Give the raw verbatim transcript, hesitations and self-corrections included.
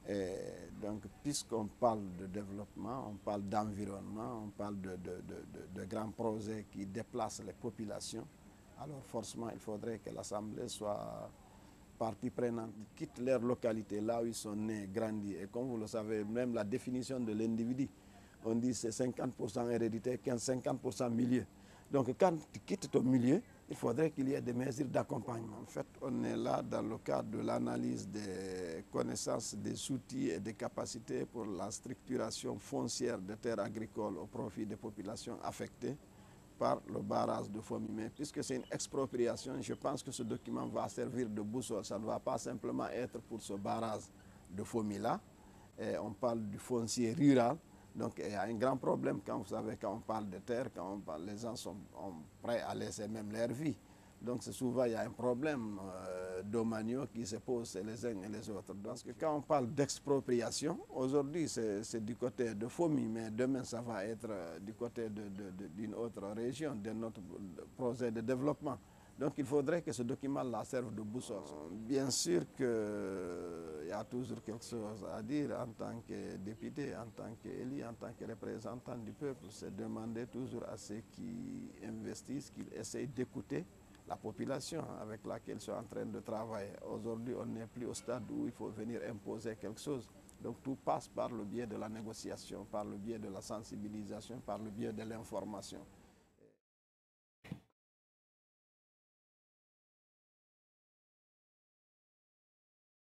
Et donc, puisqu'on parle de développement, on parle d'environnement, on parle de, de, de, de, de grands projets qui déplacent les populations, alors forcément, il faudrait que l'Assemblée soit partie prenante, quittent leur localité, là où ils sont nés, grandis. Et comme vous le savez, même la définition de l'individu, on dit c'est cinquante pour cent hérédité, quinze, cinquante pour cent milieu. Donc quand tu quittes ton milieu, il faudrait qu'il y ait des mesures d'accompagnement. En fait, on est là dans le cadre de l'analyse des connaissances, des outils et des capacités pour la structuration foncière des terres agricoles au profit des populations affectées par le barrage de Fomimé. Puisque c'est une expropriation, je pense que ce document va servir de boussole. Ça ne va pas simplement être pour ce barrage de Fomila. Et on parle du foncier rural. Donc il y a un grand problème quand vous savez, quand on parle de terre, quand on parle, les gens sont prêts à laisser même leur vie. Donc c'est souvent il y a un problème euh, domaniaux qui se pose les uns et les autres. Donc quand on parle d'expropriation, aujourd'hui c'est du côté de Fomi, mais demain ça va être du côté d'une autre région, d'un autre projet de développement. Donc il faudrait que ce document-là serve de boussole. Bien sûr qu'il y a toujours quelque chose à dire en tant que député, en tant qu'élu, en tant que représentant du peuple. C'est demander toujours à ceux qui investissent, qu'ils essayent d'écouter la population avec laquelle ils sont en train de travailler. Aujourd'hui, on n'est plus au stade où il faut venir imposer quelque chose. Donc tout passe par le biais de la négociation, par le biais de la sensibilisation, par le biais de l'information.